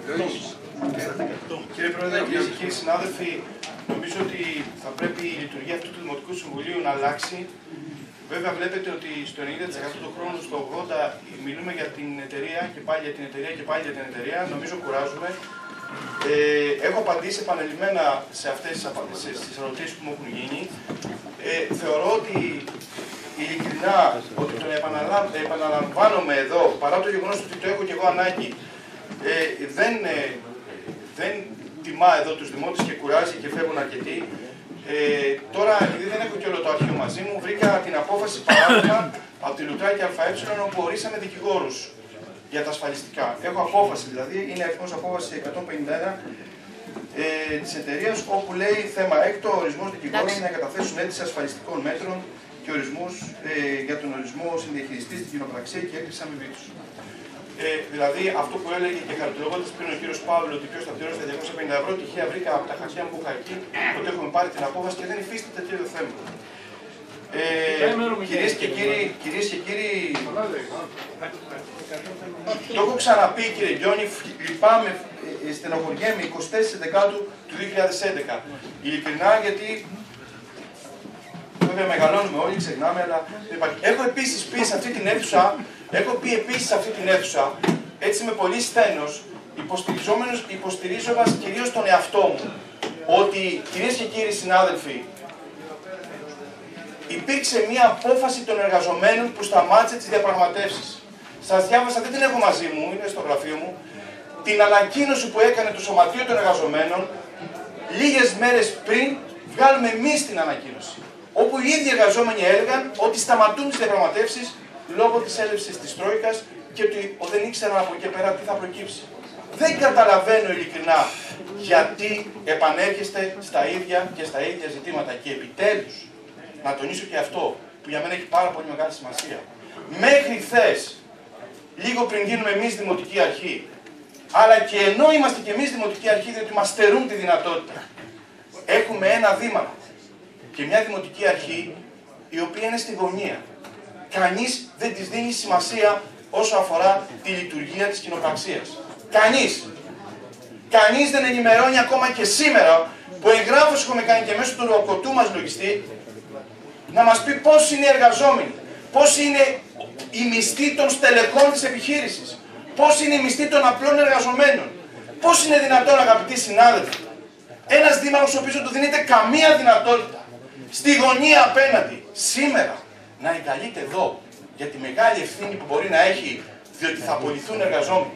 Κύριε Πρόεδρε, κυρίες και κύριοι συνάδελφοι, νομίζω ότι θα πρέπει η λειτουργία αυτού του Δημοτικού Συμβουλίου να αλλάξει. Βέβαια, βλέπετε ότι στο 90% του χρόνου, στο 80% μιλούμε για την εταιρεία και πάλι για την εταιρεία και πάλι για την εταιρεία. Νομίζω κουράζουμε. Έχω απαντήσει επανελειμμένα σε αυτές τις ερωτήσεις που μου έχουν γίνει. Θεωρώ ότι ειλικρινά ότι το επαναλαμβάνομαι εδώ, παρά το γεγονός ότι το έχω και εγώ ανάγκη, δεν τιμά εδώ τους δημότες και κουράζει και φεύγουν αρκετοί. Τώρα, επειδή δεν έχω και όλο το αρχείο μαζί μου, βρήκα την απόφαση παράδειγμα από τη Λουτράκη ΑΕ, όπου ορίσαμε δικηγόρους για τα ασφαλιστικά. Έχω απόφαση, δηλαδή, είναι αριθμός απόφαση 151 της εταιρείας, όπου λέει θέμα έκτο, ορισμός δικηγόρων να καταθέσουν αίτηση ασφαλιστικών μέτρων και ορισμούς για τον ορισμό συνδιαχειριστή στην κοινοπραξία και έγκριση αμοιβή τους. Δηλαδή, αυτό που έλεγε και χαρακτηρολογώντας πριν ο κύριος Παύλου, ότι ποιος θα πληρώσει τα 250 €, τυχαία βρήκα από τα χαρτιά που είχα εκεί, ότι έχουμε πάρει την απόφαση και δεν υφίσταται τέτοιο θέμα. Κυρίες και κύριοι, το έχω ξαναπεί, κύριε Γκιόνι, λυπάμαι, στενοχωριέμαι 24 Δεκάτου του 2011. Ειλικρινά, γιατί βέβαια μεγαλώνουμε όλοι, ξεχνάμε, αλλά δεν υπάρχει. Έχω επίσης πει σε αυτή την αίθουσα, έτσι με πολύ σθένος, υποστηρίζοντας κυρίως τον εαυτό μου, ότι, κυρίες και κύριοι συνάδελφοι, υπήρξε μία απόφαση των εργαζομένων που σταμάτησε τις διαπραγματεύσεις. Σας διάβασα, δεν την έχω μαζί μου, είναι στο γραφείο μου, την ανακοίνωση που έκανε το Σωματείο των Εργαζομένων λίγες μέρες πριν βγάλουμε εμείς την ανακοίνωση. Όπου οι ίδιοι εργαζόμενοι έλεγαν ότι σταματούν τις διαπραγματεύσεις λόγω της έλευσης της Τρόικας και ότι δεν ήξεραν από εκεί πέρα τι θα προκύψει. Δεν καταλαβαίνω ειλικρινά γιατί επανέρχεστε στα ίδια και στα ίδια ζητήματα. Και επιτέλους, να τονίσω και αυτό που για μένα έχει πάρα πολύ μεγάλη σημασία. Μέχρι χθες, λίγο πριν γίνουμε εμείς Δημοτική Αρχή, αλλά και ενώ είμαστε και εμείς Δημοτική Αρχή, διότι μας στερούν τη δυνατότητα, έχουμε ένα δήμαρχο και μια Δημοτική Αρχή η οποία είναι στη γωνία. Κανείς δεν της δίνει σημασία όσο αφορά τη λειτουργία της κοινοπραξίας. Κανείς. Κανείς δεν ενημερώνει ακόμα και σήμερα που εγγράφος έχουμε κάνει και μέσω του ροκοτού μας λογιστή να μας πει πώς είναι οι εργαζόμενοι, πώς είναι η μισθή των στελεχών της επιχείρησης, πώς είναι η μισθή των απλών εργαζομένων. Πώς είναι δυνατόν, αγαπητοί συνάδελφοι, ένας δήμαρχος ο οποίος δεν του δίνεται καμία δυνατότητα στη γωνία απέναντι σήμερα να εγκαλείται εδώ για τη μεγάλη ευθύνη που μπορεί να έχει, διότι θα απολυθούν εργαζόμενοι.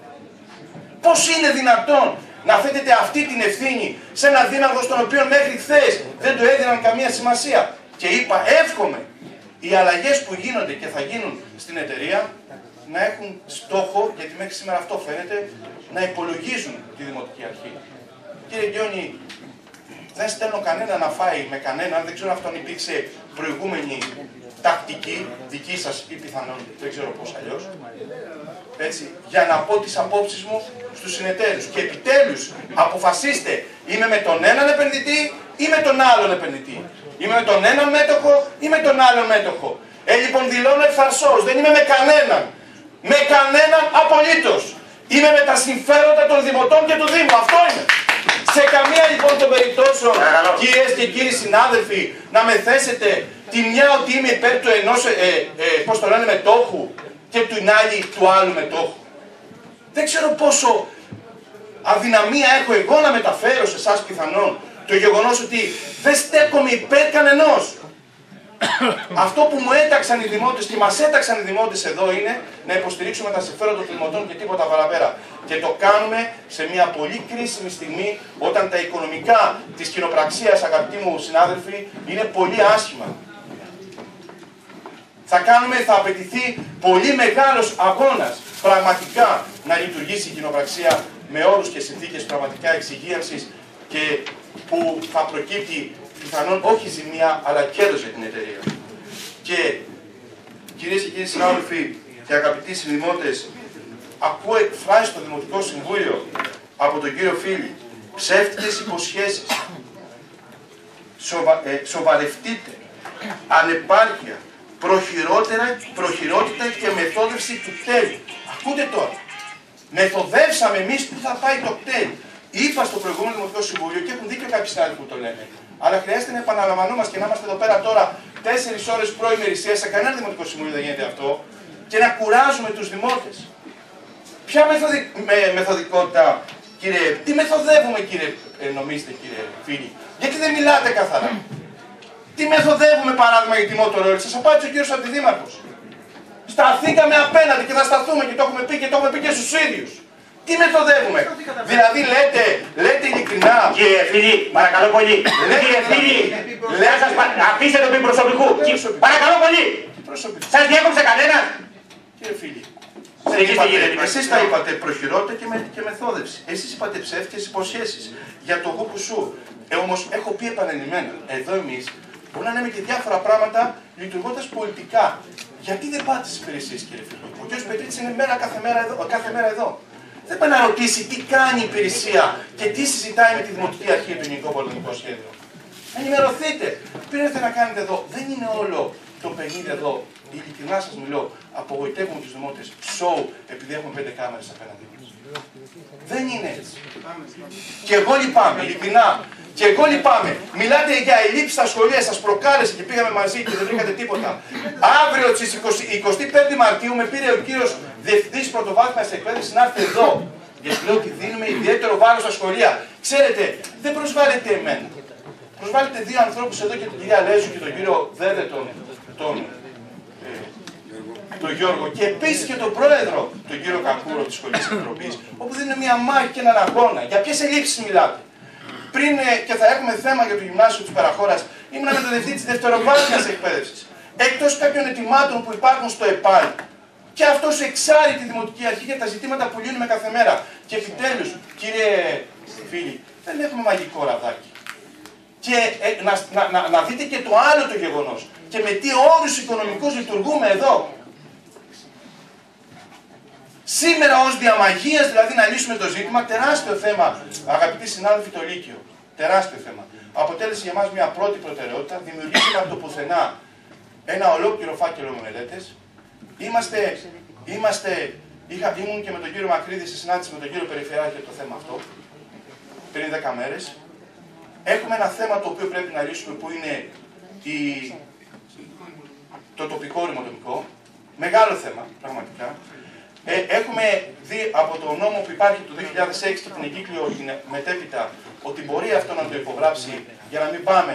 Πώς είναι δυνατόν να θέτετε αυτή την ευθύνη σε έναν δήμαρχο στον οποίο μέχρι χθες δεν του έδιναν καμία σημασία? Και είπα, εύχομαι οι αλλαγές που γίνονται και θα γίνουν στην εταιρεία να έχουν στόχο, γιατί μέχρι σήμερα αυτό φαίνεται, να υπολογίζουν τη Δημοτική Αρχή. Κύριε Γκιόνι, δεν στέλνω κανένα να φάει με κανέναν, δεν ξέρω αν αυτόν υπήρξε προηγούμενη τακτική, δική σας ή πιθανόν, δεν ξέρω πώς αλλιώς, έτσι, για να πω τις απόψεις μου στους συνεταίρους. Και επιτέλους αποφασίστε, είμαι με τον έναν επενδυτή ή με τον άλλον επενδυτή. Είμαι με τον έναν μέτοχο ή με τον άλλον μέτοχο. Λοιπόν, δηλώνω εφαρσώς, δεν είμαι με κανέναν. Με κανέναν απολύτως. Είμαι με τα συμφέροντα των δημοτών και του Δήμου. Αυτό είναι. Σε καμία λοιπόν των περιπτώσεων, κυρίες και κύριοι συνάδελφοι, να με θέσετε τη μια ότι είμαι υπέρ του ενός, πώς το λένε, μετόχου και την άλλη του άλλου μετόχου. Δεν ξέρω πόσο αδυναμία έχω εγώ να μεταφέρω σε εσάς πιθανόν το γεγονός ότι δεν στέκομαι υπέρ κανενός. Αυτό που μου έταξαν οι δημότες και μας έταξαν οι δημότες εδώ είναι να υποστηρίξουμε τα συμφέροντα των δημοτών και τίποτα παραπέρα. Και το κάνουμε σε μια πολύ κρίσιμη στιγμή όταν τα οικονομικά της κοινοπραξίας, αγαπητοί μου συνάδελφοι, είναι πολύ άσχημα. Θα απαιτηθεί πολύ μεγάλος αγώνας πραγματικά να λειτουργήσει η κοινοπραξία με όρους και συνθήκες πραγματικά εξυγίανσης και που θα προκύπτει πιθανόν όχι ζημία, αλλά κέρδος για την εταιρεία. Και κυρίες και κύριοι συνάδελφοι και αγαπητοί συνδημότες, ακούω εκφράσεις στο Δημοτικό Συμβούλιο από τον κύριο Φίλη, ψεύτικες υποσχέσεις, σοβαρευτείτε, ανεπάρκεια, προχειρότητα και μεθόδευση του τέλου. Ακούτε τώρα. Μεθοδεύσαμε εμείς που θα πάει το κτέλ. Είπα στο προηγούμενο Δημοτικό Συμβούλιο και έχουν δίκιο κάποιοι συνάδελφοι που το λένε. Αλλά χρειάζεται να επαναλαμβανόμαστε και να είμαστε εδώ πέρα τώρα 4 ώρες προημερησία. Σε κανένα Δημοτικό Συμβούλιο δεν γίνεται αυτό. Και να κουράζουμε τους δημότες. Ποια μεθοδικότητα, κύριε, τι μεθοδεύουμε, κύριε, νομίζετε, κύριε φίλοι? Γιατί δεν μιλάτε καθαρά? Τι μεθοδεύουμε, παράδειγμα, για τη Motor Oil? Σας απάντησε ο κύριος Αντιδήμαρχος. Σταθήκαμε απέναντι και θα σταθούμε και το έχουμε πει και το έχουμε πει και στους ίδιους. Τι μεθοδεύουμε? Δηλαδή λέτε ειλικρινά. Κύριε Φίλη, παρακαλώ πολύ. Κύριε Φίλη, αφήστε το πει προσωπικού. Παρακαλώ πολύ. Σας διέκοψε κανένα? Κύριε Φίλη, εσείς τα είπατε προχειρότητα και μεθόδευση. Εσείς είπατε ψεύτικες υποσχέσεις για το γου που σου. Όμως έχω πει επανειλημμένα, εδώ εμείς μπορούμε να λέμε και διάφορα πράγματα λειτουργώντας πολιτικά. Γιατί δεν πάτε στις υπηρεσίες, κύριε Φίλη? Ο κ. Πετρίτσης είναι κάθε μέρα εδώ. Δεν πάει να ρωτήσει τι κάνει η υπηρεσία και τι συζητάει με τη Δημοτική Αρχή για το Γενικό Πολεμικό Σχέδιο. Ενημερωθείτε. Πήρατε να κάνετε εδώ. Δεν είναι όλο το παιχνίδι εδώ. Ειλικρινά σας μιλώ. Απογοητεύουμε τους δημότες. Σοου, επειδή έχουμε 5 κάμερες απέναντι μας. Δεν είναι έτσι. Και εγώ λυπάμαι, ειλικρινά. Και εγώ λυπάμαι. Μιλάτε για ελλείψεις στα σχολεία, σας προκάλεσε και πήγαμε μαζί και δεν βρήκατε τίποτα. Αύριο στις 25 Μαρτίου με πήρε ο κύριος Διευθυντής Πρωτοβάθμιας Εκπαίδευσης να έρθει εδώ. Γιατί λέω ότι δίνουμε ιδιαίτερο βάρος στα σχολεία. Ξέρετε, δεν προσβάλλετε εμένα. Προσβάλλετε 2 ανθρώπους εδώ και την κυρία Λέζου και τον κύριο Δέδε, τον Γιώργο, και επίσης και τον πρόεδρο, τον κύριο Κακούρο της Σχολικής Επιτροπής, όπου δίνουν μια μάχη και έναν αγώνα. Για ποιες ελλείψεις μιλάτε? Πριν και θα έχουμε θέμα για το γυμνάσιο της Περαχώρας, ήμουν με τον διευθυντή της δευτεροβάθμιας εκπαίδευσης. Εκτός κάποιων ετοιμάτων που υπάρχουν στο ΕΠΑΛ. Και αυτός εξάρει τη Δημοτική Αρχή για τα ζητήματα που λύνουμε κάθε μέρα. Και επιτέλους, κύριε Φίλη, δεν έχουμε μαγικό ραδάκι. Και να δείτε και το άλλο το γεγονός. Και με τι όρους οικονομικούς λειτουργούμε εδώ. Σήμερα ως διαμαγείας δηλαδή να λύσουμε το ζήτημα, τεράστιο θέμα, αγαπητοί συνάδελφοι, το Λύκειο. Τεράστιο θέμα. Αποτέλεσε για μας μια πρώτη προτεραιότητα, δημιουργήσαμε από το πουθενά ένα ολόκληρο φάκελο με μελέτες. Ήμουν και με τον κύριο Μακρύδη σε συνάντηση με τον κύριο Περιφερειάρχη για το θέμα αυτό, πριν 10 μέρες. Έχουμε ένα θέμα το οποίο πρέπει να λύσουμε που είναι το τοπικό ρημοτομικό. Μεγάλο θέμα, πραγματικά. Έχουμε δει από το νόμο που υπάρχει το 2006 και την εγκύκλιο μετέπειτα ότι μπορεί αυτό να το υπογράψει για να μην πάμε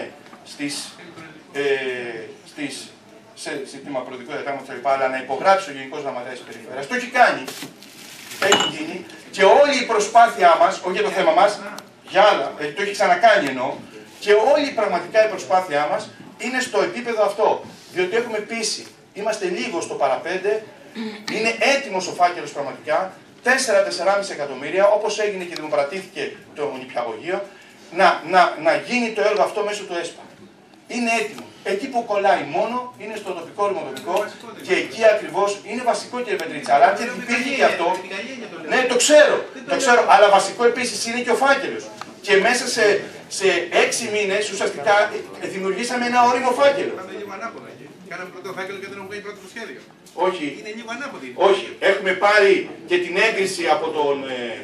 σε ζήτημα προοδικού διατάγματος κλπ. Αλλά να υπογράψει ο Γενικός Γραμματέας της Περιφέρειας. Το έχει κάνει. Έχει γίνει. Και όλη η προσπάθειά μας, όχι για το θέμα μας, για άλλα, το έχει ξανακάνει εννοώ, και όλη πραγματικά η προσπάθειά μας είναι στο επίπεδο αυτό. Διότι έχουμε πείσει, είμαστε λίγο στο παραπέντε. Είναι έτοιμος ο φάκελος πραγματικά, 4-4,5 εκατομμύρια, όπως έγινε και δημοπρατήθηκε το νηπιαγωγείο, να γίνει το έργο αυτό μέσω του ΕΣΠΑ. Είναι έτοιμο. Εκεί που κολλάει μόνο είναι στο τοπικό ρημοτομικό και εκεί ακριβώς είναι βασικό, κύριε Πετρίτσα. Αλλά αν δεν υπήρχε και αυτό. Ναι, το ξέρω. Αλλά βασικό επίσης είναι και ο φάκελος. Και μέσα σε 6 μήνες ουσιαστικά δημιουργήσαμε ένα όριμο φάκελο. Κάναμε πρώτο φάκελο και δεν έχουμε βγει πρώτο το σχέδιο. Όχι. Είναι λίγο ανάποδη. Όχι. Έχουμε πάρει και την έγκριση από τον.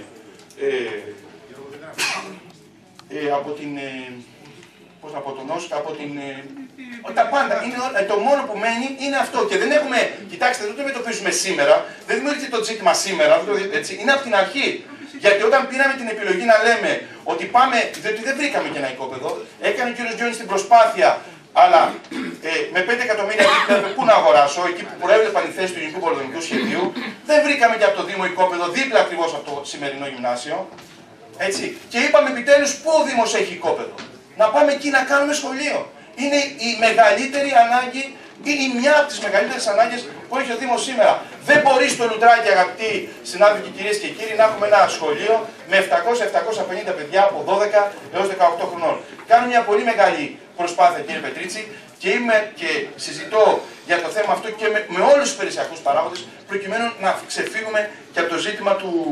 Από την. Πώς να πω, τον Όσκα, από την. Τα πάντα. Είναι, το μόνο που μένει είναι αυτό. Και δεν έχουμε. Κοιτάξτε, δεν το αντιμετωπίζουμε σήμερα. Δεν δημιουργείται το ζήτημα σήμερα. Έτσι. Είναι από την αρχή. Γιατί όταν πήραμε την επιλογή να λέμε ότι πάμε. Διότι δεν βρήκαμε και ένα οικόπεδο, έκανε ο κ. Γιώνης την προσπάθεια. Αλλά με 5 εκατομμύρια πού να αγοράσω, εκεί που προέβλεπαν οι θέσεις του Γενικού Πολεμικού Σχεδίου, δεν βρήκαμε και από το Δήμο οικόπεδο δίπλα ακριβώς από το σημερινό γυμνάσιο. Έτσι. Και είπαμε επιτέλους πού ο Δήμος έχει οικόπεδο. Να πάμε εκεί να κάνουμε σχολείο. Είναι η μεγαλύτερη ανάγκη, είναι μια από τις μεγαλύτερες ανάγκες που έχει ο Δήμος σήμερα. Δεν μπορεί στο Λουτράκι, αγαπητοί συνάδελφοι, κυρίες και κύριοι, να έχουμε ένα σχολείο με 700-750 παιδιά από 12 έως 18 χρονών. Κάνουμε μια πολύ μεγάλη προσπάθεια, κύριε Πετρίτσι, και συζητώ για το θέμα αυτό και με όλους τους περιουσιακούς παράγοντες, προκειμένου να ξεφύγουμε και από το ζήτημα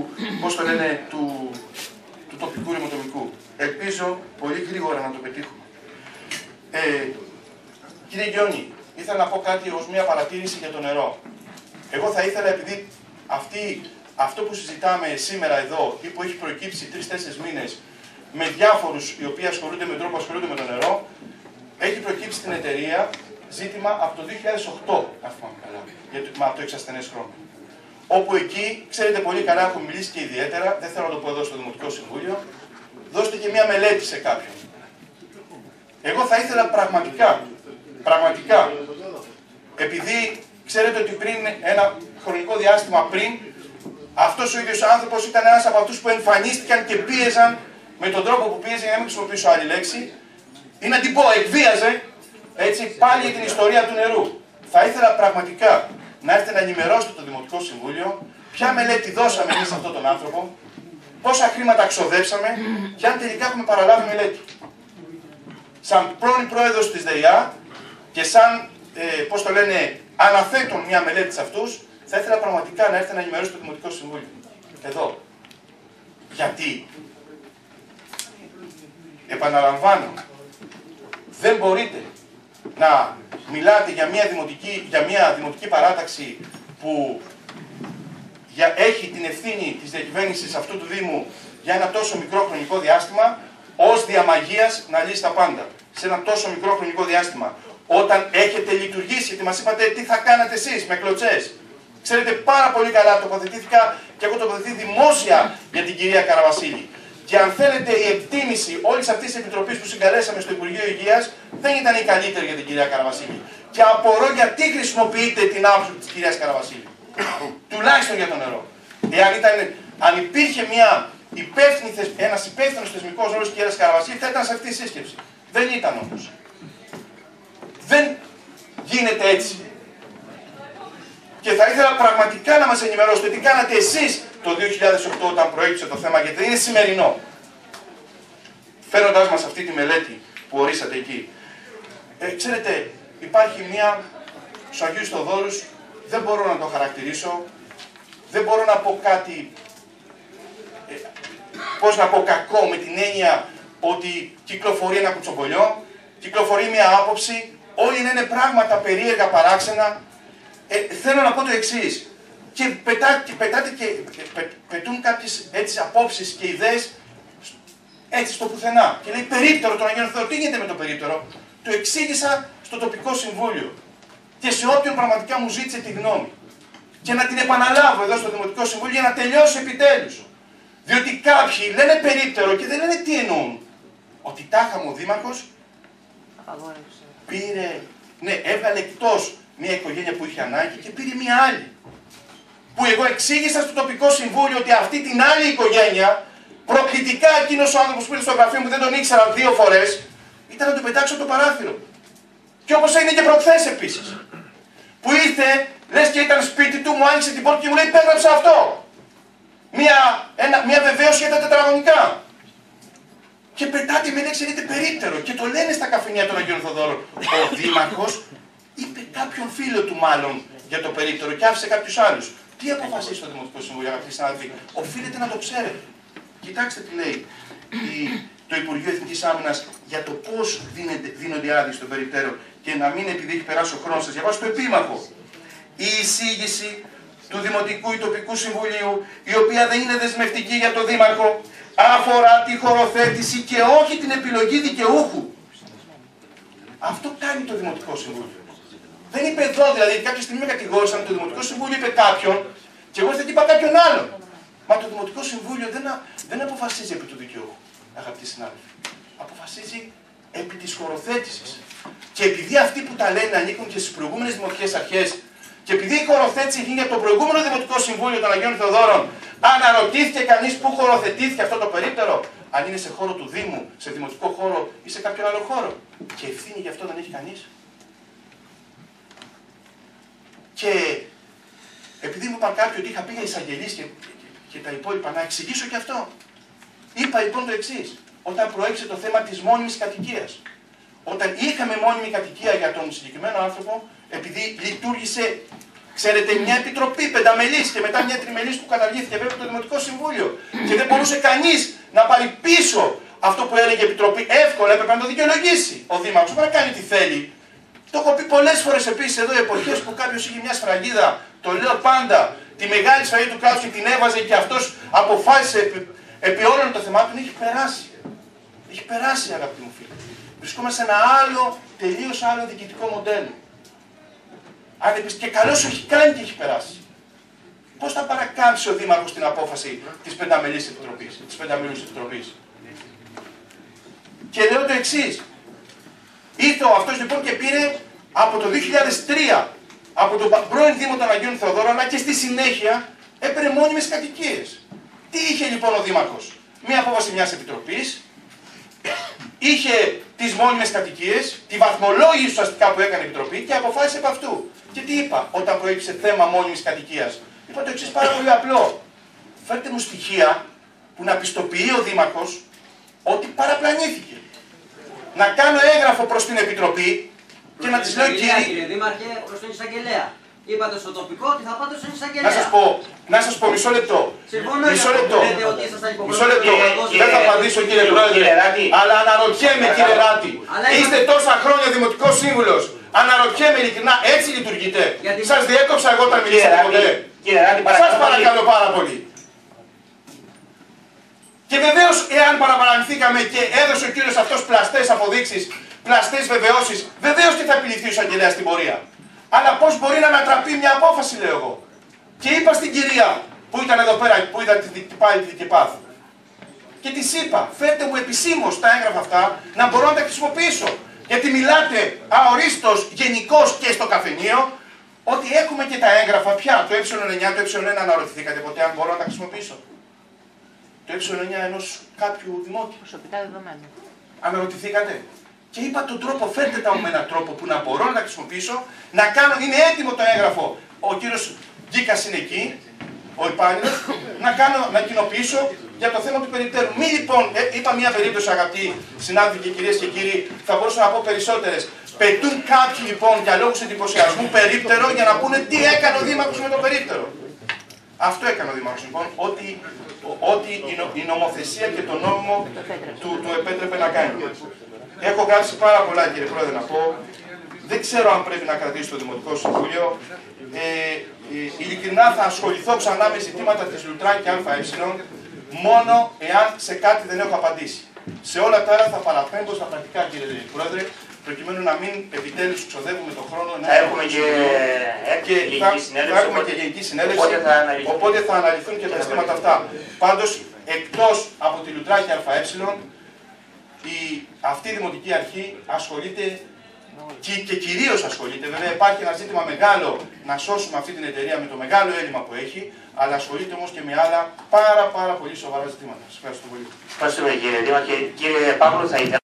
του τοπικού ρημοτομικού. Ελπίζω πολύ γρήγορα να το πετύχουμε. Κύριε Γιώνη, ήθελα να πω κάτι ως μια παρατήρηση για το νερό. Εγώ θα ήθελα, επειδή αυτό που συζητάμε σήμερα εδώ ή που έχει προκύψει 3-4 μήνες με διάφορους οι οποίοι ασχολούνται με τον τρόπο που ασχολούνται με το νερό, έχει προκύψει στην εταιρεία ζήτημα από το 2008, αν θυμάμαι καλά, από το εξασθενές χρόνο. Όπου εκεί, ξέρετε πολύ καλά, έχω μιλήσει και ιδιαίτερα, δεν θέλω να το πω εδώ στο Δημοτικό Συμβούλιο, δώστε και μια μελέτη σε κάποιον. Εγώ θα ήθελα πραγματικά, επειδή ξέρετε ότι πριν ένα χρονικό διάστημα πριν, αυτός ο ίδιος άνθρωπος ήταν ένας από αυτούς που εμφανίστηκαν και πίεζαν με τον τρόπο που πίεζε, για να μην χρησιμοποιήσω άλλη λέξη, ή να την πω, εκβίαζε, έτσι, πάλι για την ιστορία του νερού. Θα ήθελα πραγματικά να έρθετε να ενημερώσετε το Δημοτικό Συμβούλιο ποια μελέτη δώσαμε εμείς σε αυτόν τον άνθρωπο, πόσα χρήματα ξοδέψαμε και αν τελικά έχουμε παραλάβει μελέτη. Σαν πρώην πρόεδρος της ΔΕΙΑ και σαν, πώς το λένε, αναθέτων μια μελέτη σε αυτούς, θα ήθελα πραγματικά να έρθετε να ενημερώσετε το Δημοτικό Συμβούλιο. Εδώ. Γιατί, επαναλαμβάνω, δεν μπορείτε να μιλάτε για μια δημοτική παράταξη που έχει την ευθύνη της διακυβέρνησης αυτού του Δήμου για ένα τόσο μικρό χρονικό διάστημα, ως διαμαγείας να λύσει τα πάντα. Σε ένα τόσο μικρό χρονικό διάστημα. Όταν έχετε λειτουργήσει, γιατί μας είπατε τι θα κάνατε εσείς με κλωτσές. Ξέρετε πάρα πολύ καλά, τοποθετήθηκα και έχω τοποθετηθεί δημόσια για την κυρία Καραβασίλη. Και αν θέλετε, η εκτίμηση όλης αυτής της επιτροπής που συγκαλέσαμε στο Υπουργείο Υγείας δεν ήταν η καλύτερη για την κυρία Καραβασίλη. Και απορώ γιατί χρησιμοποιείτε την άποψη της κυρίας Καραβασίλη. Τουλάχιστον για το νερό. Αν υπήρχε ένας υπεύθυνος θεσμικός ρόλος της κυρίας Καραβασίλη, θα ήταν σε αυτή τη σύσκεψη. Δεν ήταν όμως. Δεν γίνεται έτσι. Και θα ήθελα πραγματικά να μας ενημερώσετε τι κάνατε εσείς το 2008 όταν προέκυψε το θέμα, γιατί δεν είναι σημερινό. Φέροντάς μας αυτή τη μελέτη που ορίσατε εκεί. Ξέρετε, υπάρχει στους Αγίους Θοδόρους, δεν μπορώ να το χαρακτηρίσω, δεν μπορώ να πω κάτι, πώς να πω, κακό με την έννοια ότι κυκλοφορεί ένα κουτσομπολιό, κυκλοφορεί μια άποψη, όλοι είναι πράγματα περίεργα, παράξενα. Θέλω να πω το εξής. Και πετούν κάποιες έτσι απόψεις και ιδέες έτσι στο πουθενά. Και λέει περίπτερο τον Αγίων Θεό. Τι γίνεται με το περίπτερο? Το εξήγησα στο τοπικό συμβούλιο. Και σε όποιον πραγματικά μου ζήτησε τη γνώμη. Και να την επαναλάβω εδώ στο Δημοτικό Συμβούλιο για να τελειώσει επιτέλους. Διότι κάποιοι λένε περίπτερο και δεν λένε τι εννοούν. Ότι τάχα μου ο Δήμαρχος έβγαλε εκτός μια οικογένεια που είχε ανάγκη και πήρε μια άλλη. Που εγώ εξήγησα στο τοπικό συμβούλιο ότι αυτή την άλλη οικογένεια, προκλητικά εκείνος ο άνθρωπος που ήρθε στο γραφείο μου, δεν τον ήξερα 2 φορές, ήταν να τον πετάξω από το παράθυρο. Και όπως έγινε και προχθές επίσης. Που ήρθε, λες και ήταν σπίτι του, μου άνοιξε την πόρτα και μου λέει υπέγραψε αυτό. Μια βεβαίωση για τα τετραγωνικά. Και πετάτε με λέξη λέγεται περίπτερο. Και το λένε στα καφενεία των Αγίων Θοδόρων. Ο Δήμαρχος είπε κάποιον φίλο του μάλλον για το περίπτερο και άφησε κάποιους άλλους. Τι αποφασίσει το Δημοτικό Συμβούλιο, αγαπητοί συνάδελφοι? Οφείλετε να το ξέρετε. Κοιτάξτε τι λέει το Υπουργείο Εθνικής Άμυνας για το πώς δίνονται άδειες στο περιπτέρο. Και να μην, επειδή έχει περάσει ο χρόνος, σας διαβάσω το επίμαχο. Η εισήγηση του Δημοτικού ή Τοπικού Συμβουλίου, η οποία δεν είναι δεσμευτική για τον Δήμαρχο, αφορά τη χωροθέτηση και όχι την επιλογή δικαιούχου. Αυτό κάνει το Δημοτικό Συμβούλιο. Δεν είπε εδώ, δηλαδή, κάποια στιγμή με κατηγόρησαν, το Δημοτικό Συμβούλιο είπε κάποιον, και εγώ ήρθα και είπα κάποιον άλλον. Μα το Δημοτικό Συμβούλιο δεν αποφασίζει επί του δικαιούχου, αγαπητοί συνάδελφοι. Αποφασίζει επί της χωροθέτησης. Και επειδή αυτοί που τα λένε ανήκουν και στις προηγούμενες δημοτικές αρχές, και επειδή η χωροθέτηση γίνει από το προηγούμενο Δημοτικό Συμβούλιο των Αγίων Θεοδόρων, αναρωτήθηκε κανείς πού χωροθετήθηκε αυτό το περίπτερο, αν είναι σε χώρο του Δήμου, σε δημοτικό χώρο ή σε κάποιον άλλο χώρο. Και ευθύνη γι' αυτό δεν έχει κανείς. Και επειδή μου είπαν κάποιοι ότι είχα πει για εισαγγελείς και τα υπόλοιπα, να εξηγήσω και αυτό. Είπα λοιπόν το εξής. Όταν προέκυψε το θέμα της μόνιμης κατοικίας, όταν είχαμε μόνιμη κατοικία για τον συγκεκριμένο άνθρωπο, επειδή λειτουργήσε, ξέρετε, μια επιτροπή πενταμελής και μετά μια τριμελής που καταργήθηκε βέβαια το Δημοτικό Συμβούλιο και δεν μπορούσε κανείς να πάρει πίσω αυτό που έλεγε η επιτροπή, εύκολα έπρεπε να το δικαιολογήσει ο Δήμαρχος, να κάνει τι θέλει. Το έχω πει πολλές φορές επίσης εδώ, εποχές που κάποιος είχε μια σφραγίδα, το λέω πάντα, τη μεγάλη σφαγή του κράτους και την έβαζε και αυτός αποφάσισε επί όλων των θεμάτων, έχει περάσει. Έχει περάσει, αγαπητοί μου φίλοι. Βρισκόμαστε σε ένα άλλο, τελείως άλλο διοικητικό μοντέλο. Και καλώς έχει κάνει και έχει περάσει. Πώς θα παρακάμψει ο Δήμαρχος την απόφαση της πενταμελούς επιτροπής. Και λέω το εξής. Ήρθε αυτός λοιπόν και πήρε από το 2003 από τον πρώην Δήμο των Αγίων Θεοδόρων, αλλά και στη συνέχεια έπαιρνε μόνιμες κατοικίες. Τι είχε λοιπόν ο Δήμαρχος? Μία απόφαση μιας επιτροπής, είχε τις μόνιμες κατοικίες, τη βαθμολόγηση ουσιαστικά που έκανε η επιτροπή και αποφάσισε από αυτού. Και τι είπα όταν προέκυψε θέμα μόνιμης κατοικίας? Είπα το εξής πάρα πολύ απλό. Φέρτε μου στοιχεία που να πιστοποιεί ο Δήμαρχος ότι παραπλανήθηκε. Να κάνω έγγραφο προς την επιτροπή και να της λέω Κύριε Δήμαρχε, προς τον εισαγγελέα. Είπατε στο τοπικό ότι θα πάτε στον εισαγγελέα. Να σας πω μισό λεπτό. Μισό λεπτό. Μισό λεπτό. Δεν θα απαντήσω κύριε Πρόεδρε, αλλά αναρωτιέμαι κύριε Ράτη. Είστε τόσα χρόνια δημοτικός σύμβουλος. Αναρωτιέμαι ειλικρινά, έτσι λειτουργείτε? Σας διέκοψα εγώ όταν μιλήσατε ποτέ? Σας παρακαλώ πάρα πολύ. Και βεβαίως, εάν παραπλανηθήκαμε και έδωσε ο κύριος αυτός πλαστές αποδείξεις, πλαστές βεβαιώσεις, βεβαίως και θα επιληφθεί ο εισαγγελέας στην πορεία. Αλλά πώς μπορεί να ανατραπεί μια απόφαση, λέω εγώ? Και είπα στην κυρία που ήταν εδώ πέρα, που ήταν πάλι τη Δικαιπάθ, και της είπα, φέρτε μου επισήμως τα έγγραφα αυτά να μπορώ να τα χρησιμοποιήσω. Γιατί μιλάτε αορίστως, γενικώς και στο καφενείο, ότι έχουμε και τα έγγραφα πια. Το ε9, το ε1 αναρωτηθήκατε ποτέ αν μπορώ να τα χρησιμοποιήσω? Το ε9 ενός κάποιου δημότη. Προσωπικά δεδομένα. Αναρωτηθήκατε? Και είπα τον τρόπο, φέρτε τα με έναν τρόπο που να μπορώ να τα χρησιμοποιήσω, να κάνω, είναι έτοιμο το έγγραφο. Ο κύριος Γκίκας είναι εκεί, ο υπάλληλος, να κοινοποιήσω για το θέμα του περιπτέρου. Μη λοιπόν, είπα μια περίπτωση αγαπητοί συνάδελφοι και κυρίες και κύριοι, θα μπορούσα να πω περισσότερες. Πετούν κάποιοι λοιπόν για λόγους εντυπωσιασμού περίπτερο για να πούνε τι έκανε ο Δήμαρχος με το περίπτερο. Αυτό έκανε ο Δήμαρχος λοιπόν, ό,τι η νομοθεσία και το νόμιμο του επέτρεπε να κάνει. Έχω γράψει πάρα πολλά κύριε Πρόεδρε να πω. Δεν ξέρω αν πρέπει να κρατήσω το Δημοτικό Συμβούλιο. Ειλικρινά θα ασχοληθώ ξανά με ζητήματα της Λουτράκη ΑΕ μόνο εάν σε κάτι δεν έχω απαντήσει. Σε όλα τα άλλα θα παραπέμπω στα πρακτικά κύριε Πρόεδρε, προκειμένου να μην επιτέλους ξοδεύουμε τον χρόνο. Θα έχουμε και γενική συνέλευση, οπότε θα αναλυθούν και τα ζητήματα αυτά. Πάντως, εκτός από τη Λουτράκη ΑΕ, αυτή η Δημοτική Αρχή ασχολείται και κυρίως ασχολείται, βέβαια υπάρχει ένα ζήτημα μεγάλο να σώσουμε αυτή την εταιρεία με το μεγάλο έλλειμμα που έχει, αλλά ασχολείται όμως και με άλλα πάρα πολύ σοβαρά ζητήματα. Σας ευχαριστώ πολύ. Ευχαριστούμε κύριε Δήμαρχε. Κύριε Παύλου, θα ήθελα.